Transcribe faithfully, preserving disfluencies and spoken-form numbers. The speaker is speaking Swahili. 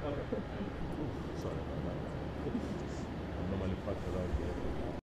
Sorry about that. I'm normally packed around here.